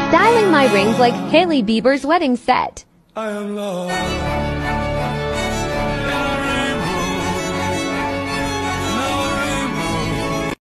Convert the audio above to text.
Styling my rings like Hailey Bieber's wedding set. I am lost.